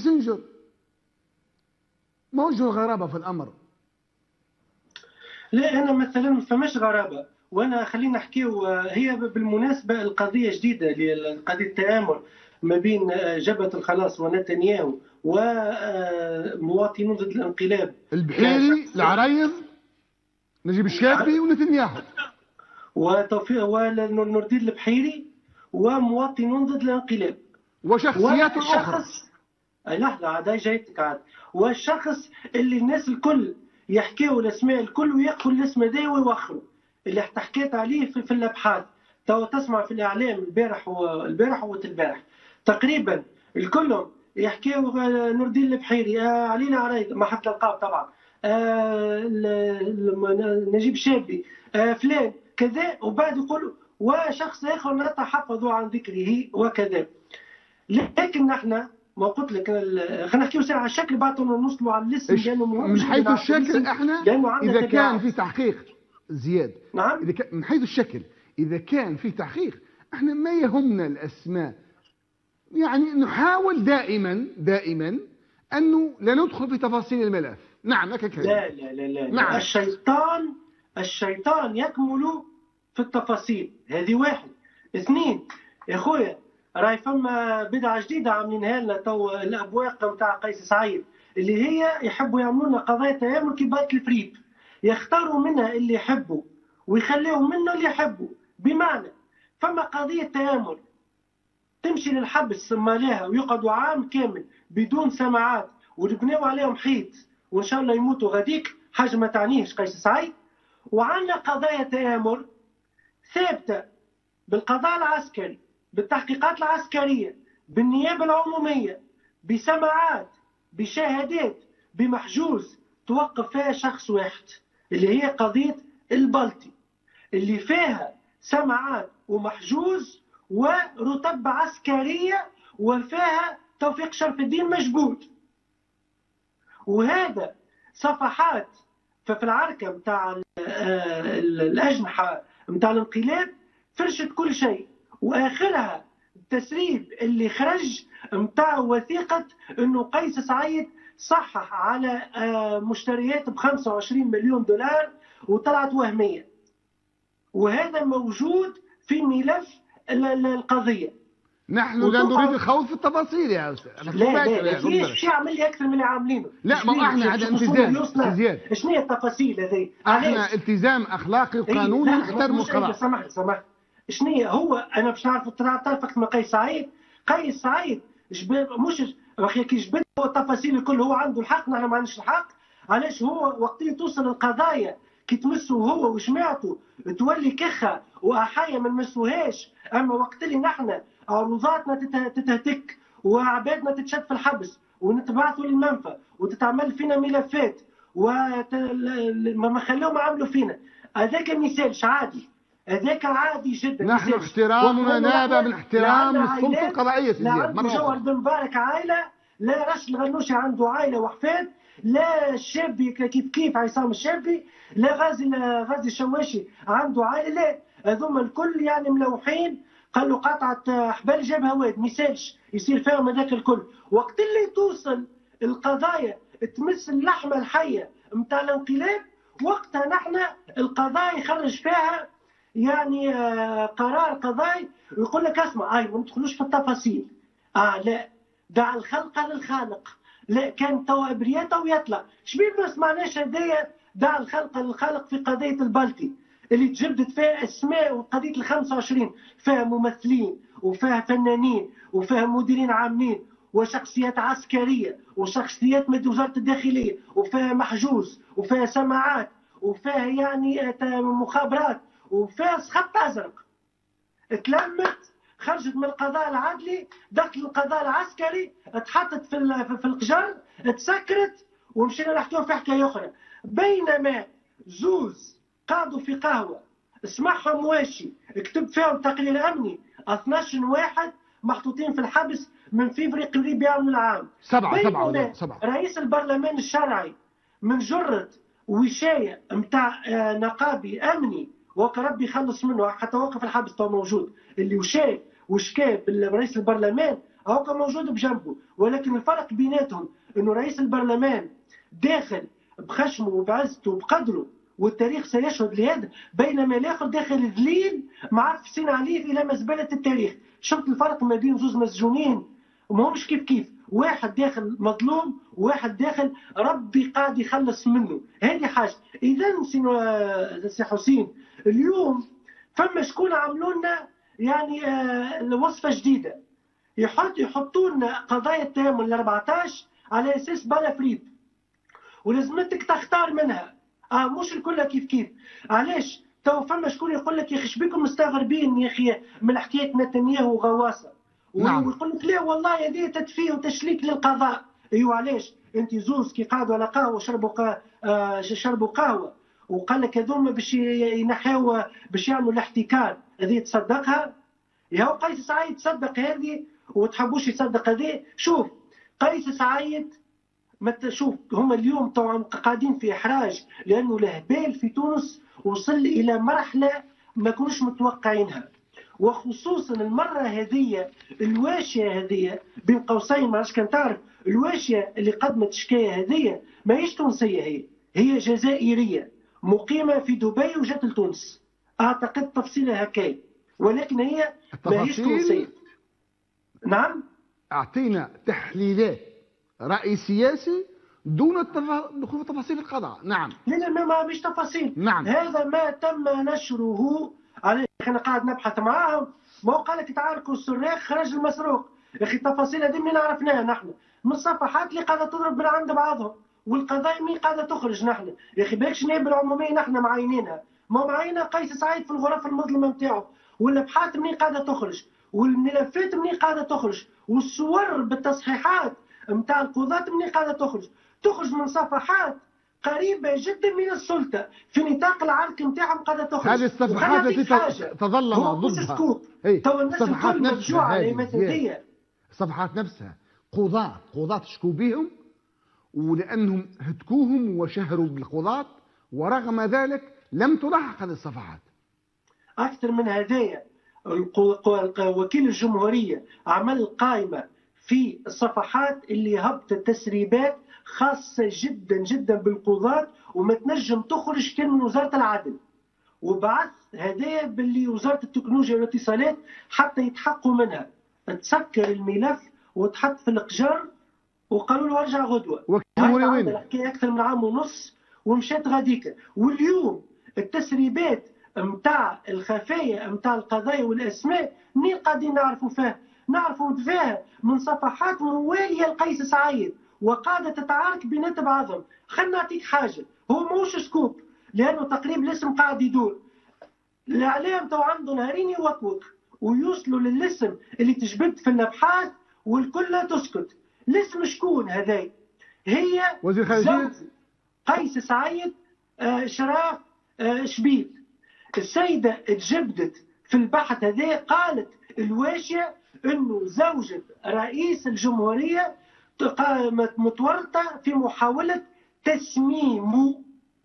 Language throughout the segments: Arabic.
وسنجر. ما وجه الغرابة في الأمر؟ لا أنا مثلا ما فماش غرابة، وأنا خلينا نحكيو. هي بالمناسبة القضية جديدة، قضية التآمر ما بين جبهة الخلاص ونتنياهو ومواطنون ضد الانقلاب، البحيري، العرايض، نجيب الشابي ونتنياهو وتوفيق ونور الدين البحيري ومواطنون ضد الانقلاب وشخصيات أخرى. لحظة عاد جايتك عاد. والشخص اللي الناس الكل يحكيوا الاسماء الكل وياخذوا الاسم ذا ويوخروا، اللي حكيت عليه في الابحاث. تو تسمع في الاعلام البارح والبارح تقريبا الكلهم يحكيوا نور الدين البحيري، علينا عرايض ما حتى القاب طبعا، نجيب شابي، فلان كذا، وبعد يقولوا وشخص اخر نتحفظ عن ذكره وكذا. لكن نحن ما قلت لك خلينا نحكيو ساعه على الشكل بعد نوصلوا على الاسم، لانه من حيث الشكل احنا اذا كان في تحقيق زياد. نعم. من حيث الشكل اذا كان في تحقيق احنا ما يهمنا الاسماء، يعني نحاول دائما انه لا ندخل في تفاصيل الملف. نعم لك كلمة. لا لا لا لا نعم. الشيطان يكمل في التفاصيل. هذه واحد. اثنين يا خويا، راي فما بدعه جديده عاملينها لنا تو الابواق نتاع قيس سعيد، اللي هي يحبوا يعملوا لنا قضايا تآمر كيما الفريب، يختاروا منها اللي يحبوا ويخليوا منه اللي يحبوا. بمعنى فما قضيه تآمر تمشي للحبس مالها ويقعدوا عام كامل بدون سماعات ويبنيوا عليهم حيط وان شاء الله يموتوا غاديك، حاجه ما تعنيهش قيس سعيد. وعندنا قضايا تآمر ثابته بالقضاء العسكري، بالتحقيقات العسكريه، بالنيابه العموميه، بسماعات، بشهادات، بمحجوز توقف فيها شخص واحد، اللي هي قضيه البلطي، اللي فيها سماعات ومحجوز ورتب عسكريه وفيها توفيق شرف الدين مجبود. وهذا صفحات في العركه نتاع الاجنحه نتاع الانقلاب فرشت كل شيء، واخرها التسريب اللي خرج نتاع وثيقه انه قيس سعيد صحح على مشتريات ب 25 مليون دولار وطلعت وهميه. وهذا موجود في ملف القضيه. نحن لا نريد الخوض في التفاصيل يا استاذ. لا فيش يعمل لي اكثر من اللي عاملينه. لا ما احنا على التزام زياد. شنو هي التفاصيل هذه؟ احنا التزام اخلاقي وقانوني نحترم القضاء. سمحت شنو هي؟ هو انا باش نعرف تعرف من قيس سعيد مش كي جبد التفاصيل الكل هو عنده الحق، نحن ما عندناش الحق. علاش هو وقت توصل القضايا كي تمسه هو وجماعته تولي كخه واحايا ما نمسوهاش، اما وقت اللي نحن عروضاتنا تتهتك وعبادنا تتشد في الحبس ونتبعثوا للمنفى وتتعمل فينا ملفات وما خلوهم عملوا فينا، هذاك مثالش عادي، هذاك عادي جدا. نحن احترامنا نابع من احترام السلطه القضائيه. لا جوهر بن مبارك عائله، لا رشد الغنوشي عنده عائله وحفاد، لا الشابي كيف عصام الشابي، لا غازي الشواشي عنده عائله، لا هذوما الكل يعني ملوحين. قال له قطعه حبال جابها واد مثالش يصير فيهم هذاك الكل. وقت اللي توصل القضايا تمس اللحمه الحيه نتاع الانقلاب، وقتها نحن القضايا يخرج فيها يعني قرار قضائي ويقول لك اسمع ما ندخلوش في التفاصيل. لا دع الخلق للخالق، لا كان توا ابرياته ويطلع شبيه ما سمعناش هدايا. دع الخلق للخالق في قضيه البلطي اللي تجدد فيها اسماء، وقضيه ال 25 فيها ممثلين وفيها فنانين وفيها مديرين عامين وشخصيات عسكريه وشخصيات من وزاره الداخليه وفيها محجوز وفيها سماعات وفيها يعني مخابرات وفيها خط ازرق. تلمت خرجت من القضاء العدلي دخلت القضاء العسكري، اتحطت في القجر، تسكرت ومشينا نحكيو في حكايه اخرى. بينما زوز قعدوا في قهوه اسمعها مواشي كتب فيهم تقرير امني 12 واحد محطوطين في الحبس من فيفري قريب من العام. سبعة. رئيس البرلمان الشرعي من جرة وشاية متاع نقابي امني ربي يخلص منه حتى وقف الحبس تو موجود، اللي وشاي وشكاب رئيس البرلمان هاكا موجود بجنبه، ولكن الفرق بيناتهم انه رئيس البرلمان داخل بخشمه وبعزته وبقدره والتاريخ سيشهد لهذا، بينما الاخر داخل ذليل معفسين عليه الى مزبله التاريخ. شفت الفرق ما بين زوج مسجونين؟ ما همش كيف واحد داخل مظلوم وواحد داخل ربي قاعد يخلص منه. هذه حاجه. اذا سي حسين اليوم فما شكون عملوا لنا يعني وصفه جديده، يحطوا لنا قضايا التيمم ال 14 على اساس بلا فريد، ولازمتك تختار منها. مش الكل كيف. علاش؟ تو فما شكون يقول لك يا اخي شبيكم مستغربين يا اخي من حكايه نتنياهو وغواصه، نعم. ويقول لك لا والله هذه تدفيه وتشليك للقضاء. ايوه علاش؟ انت زوز كي قعدوا على قهوه شربوا قهوه وقال لك هذوما باش ينحيوا باش يعملوا الاحتكار، هذه تصدقها؟ يا قيس سعيد تصدق هذه وتحبوش يصدق هذه؟ شوف قيس سعيد شوف هم اليوم طبعا قاعدين في احراج لانه الهبال في تونس وصل الى مرحله ما كناش متوقعينها، وخصوصا المره هذه الواشيه هذه بين قوسين. ما عرفتش كان تعرف الواشيه اللي قدمت شكايه هذه ماهيش تونسيه، هي جزائريه مقيمه في دبي وجات لتونس، اعتقد تفصيلها هكايا، ولكن هي ماهيش تونسيه. نعم اعطينا تحليلات رأي سياسي دون الدخول في تفاصيل القضاء. نعم. لا ما مش تفاصيل. نعم. هذا ما تم نشره عليه. انا قاعد نبحث معاهم، ما هو قال لك تعاركوا السراق خرج المسروق. يا اخي التفاصيل هذه من عرفناها نحن من الصفحات اللي قاعده تضرب من عند بعضهم، والقضايا مين قاعده تخرج نحن. يا اخي بالكش نائب العموميه نحن معينينها، ما معينه قيس سعيد في الغرف المظلمه نتاعو، والابحاث منين قاعده تخرج، والملفات منين قاعده تخرج، والصور بالتصحيحات نتاع القضاة منين قاعده تخرج من صفحات قريبه جدا من السلطه في نطاق العرق نتاعهم قاعده تخرج. هذه الصفحات التي تظلم ضدها تو الناس الكل مفجوعه على مثليه. الصفحات نفسها قضاة شكوا بهم ولانهم هتكوهم وشهروا بالقضاة، ورغم ذلك لم تلاحق هذه الصفحات. اكثر من هدايا وكيل الجمهوريه عمل قائمه في الصفحات اللي هبطت تسريبات خاصة جدا جدا بالقضاة وما تنجم تخرج كان من وزارة العدل، وبعث هدايا باللي وزارة التكنولوجيا والاتصالات حتى يتحققوا منها. تسكر الملف وتحط في القجر وقالوا له ارجع غدوة. الحكاية أكثر من عام ونص ومشات غاديك. واليوم التسريبات متاع الخفايا متاع القضايا والأسماء منين قاعدين نعرفوا فيها؟ نعرفوا فيها من صفحات مواليه لقيس سعيد وقاعده تتعارك بينات بعضهم. خلينا نعطيك حاجه، هو ماهوش سكوب لانه تقريبا الاسم قاعد يدور. الاعلام تو عنده نهارين يوقوك ويوصلوا للاسم اللي تجبد في الابحاث والكل لا تسكت. الاسم شكون هذاي؟ هي وزير خارجيه قيس سعيد شراف شبيب. السيده تجبدت في البحث هذا، قالت الواشيه انه زوجة رئيس الجمهورية متورطة في محاولة تسميمه،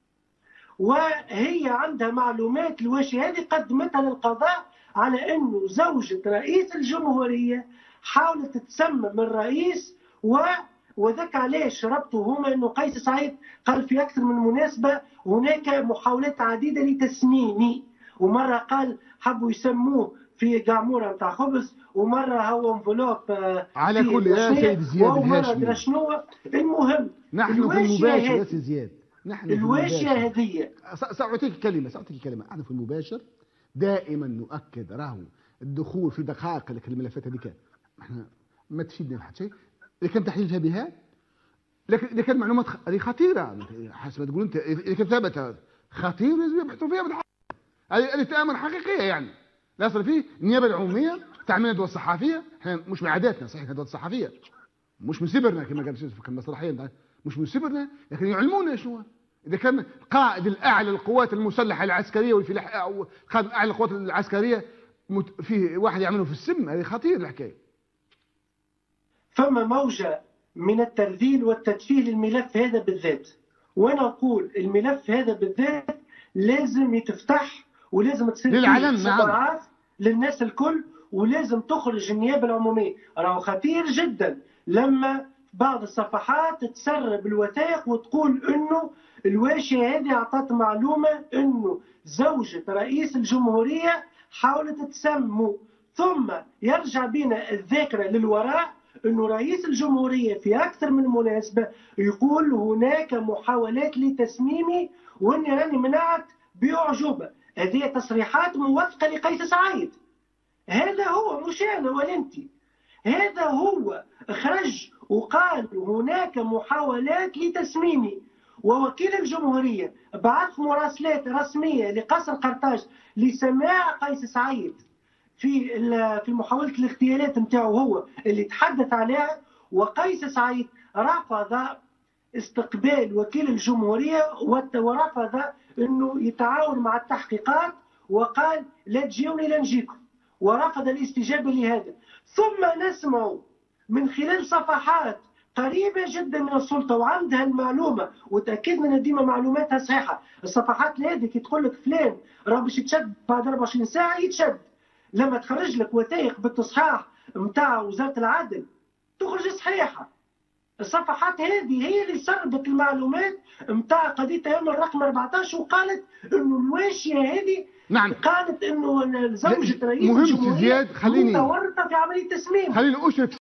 وهي عندها معلومات الواشية هذه قدمتها للقضاء على انه زوجة رئيس الجمهورية حاولت تسمم الرئيس، وذاك علاش ربطوا هما انه قيس سعيد قال في اكثر من مناسبة هناك محاولات عديدة لتسميمي، ومرة قال حبوا يسموه في قعموره نتاع خبز، ومره هو انفلوب على كل يا سيد زياد الهاشمي. شنو المهم نحن في المباشر يا سيد زياد، نحن الواشيه هذه سأعطيك كلمه انا في المباشر دائما نؤكد راهو الدخول في دقائق الملفات هذيك احنا ما تفيدنا بحد شيء، لكن تحليلها بها لكن كانت معلومات هذه خطيره حسب ما تقول انت، اذا كان ثابت خطير لازم يبحثوا فيها بالحق. هذه تامر حقيقيه يعني لا يصير فيه. النيابه العموميه تعمل ندوه صحفيه، احنا مش من عاداتنا صحيح ندوه صحفيه، مش من سبرنا كما قال في المسرحيه، مش من سبرنا، لكن يعلمونا شنو اذا كان القائد الاعلى للقوات المسلحه العسكريه والفلاح او القائد الاعلى للقوات العسكريه فيه واحد يعمله في السم، هذه خطير الحكايه. فما موجه من الترذيل والتدفيه للملف هذا بالذات، وانا اقول الملف هذا بالذات لازم يتفتح ولازم تصير للعلن للناس الكل، ولازم تخرج النيابه العموميه. راهو خطير جدا لما بعض الصفحات تسرب الوثائق وتقول انه الواشيه هذه اعطت معلومه انه زوجة رئيس الجمهوريه حاولت تسمو، ثم يرجع بنا الذاكره للوراء انه رئيس الجمهوريه في اكثر من مناسبه يقول هناك محاولات لتسميمي واني راني منعت باعجوبه. هذه تصريحات موثقه لقيس سعيد. هذا هو مش انا ولا انت، هذا هو خرج وقال هناك محاولات لتسميمي، ووكيل الجمهوريه بعث مراسلات رسميه لقصر قرطاج لسماع قيس سعيد في محاولة الاغتيالات نتاعو هو اللي تحدث عليها، وقيس سعيد رفض استقبال وكيل الجمهورية ورفض انه يتعاون مع التحقيقات وقال لا تجيوني لا نجيكم، ورفض الاستجابة لهذا. ثم نسمع من خلال صفحات قريبة جدا من السلطة وعندها المعلومة وتأكدنا ان ديما معلوماتها صحيحة، الصفحات هذه كي تقول لك فلان راه باش يتشد بعد 24 ساعة يتشد، لما تخرج لك وثائق بالتصحيح نتاع وزارة العدل تخرج صحيحة. الصفحات هذه هي اللي سربت المعلومات نتاع قضية أيام الرقم 14 وقالت إنه الواشية هذه نعم قالت إنه زوجة رئيس مهم الجمهورية زياد، خليني متورطة في عملية تسميم. خليني أشرك